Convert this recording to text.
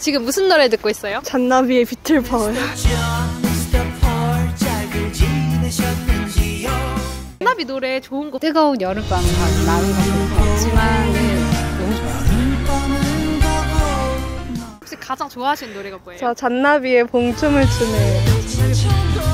지금 무슨 노래 듣고 있어요? 잔나비의 비틀파워요. 잔나비 노래 좋은 거. 뜨거운 여름밤 나는 것도 없지만 너무 좋아요. 혹시 가장 좋아하시는 노래가 뭐예요? 저 잔나비의 봄춤을 추네.